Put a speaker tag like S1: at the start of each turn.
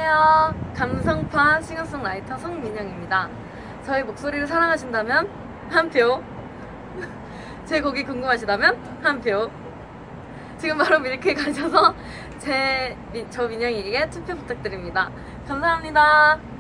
S1: 안녕하세요. 감성파 싱어송라이터 성민영입니다. 저희 목소리를 사랑하신다면 한 표, 제 곡이 궁금하시다면 한 표, 지금 바로 밀크에 가셔서 저 민영이에게 투표 부탁드립니다. 감사합니다.